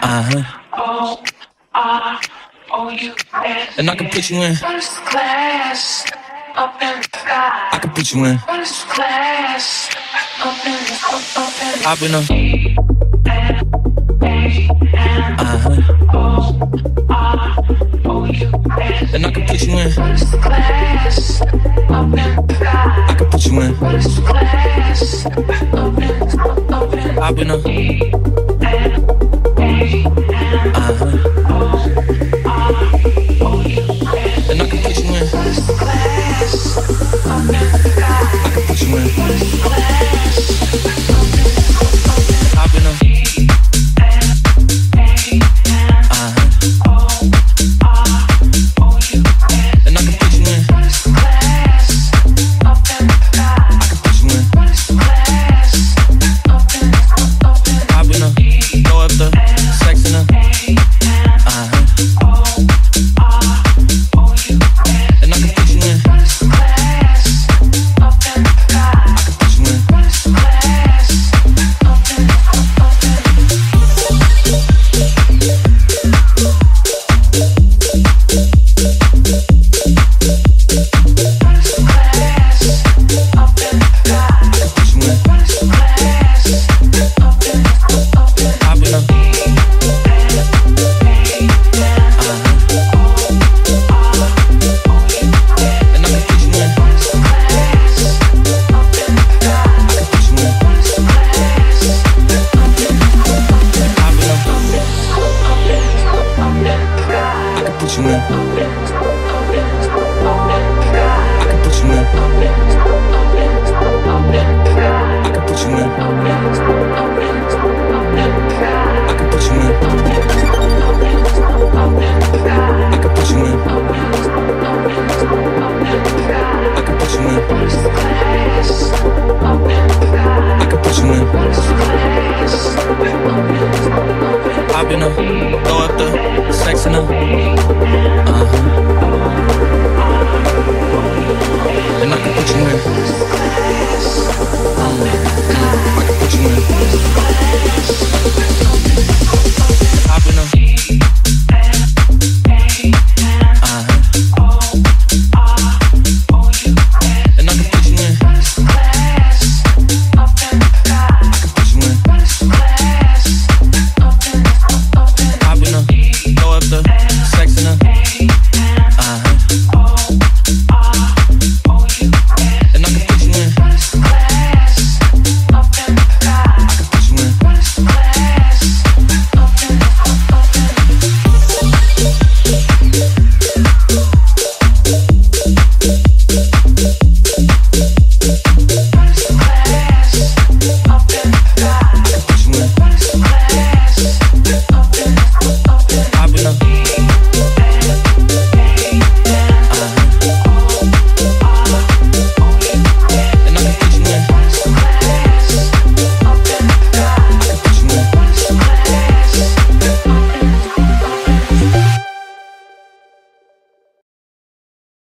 And I can put you in first class, up in the sky. I can put you in first class, up in the sky. I've been and I can put you in first class, up in the sky. I can put you in first class, up in the sky. I've been and I can put you in first class, up in the sky. I can put you in first class, up in the sky. I've been and I can put you in first class, up in the sky. I can put you in first class, up in the sky. I've been throw up the sex in the up in the sky.